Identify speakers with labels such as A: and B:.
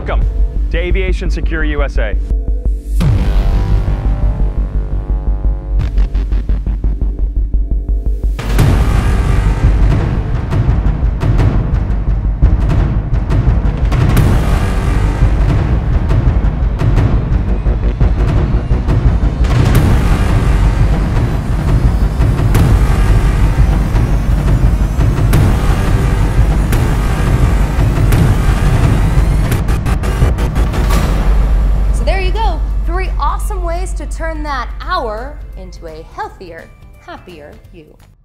A: Welcome to Aviation Secure USA.
B: Awesome ways to turn that hour into a healthier, happier you.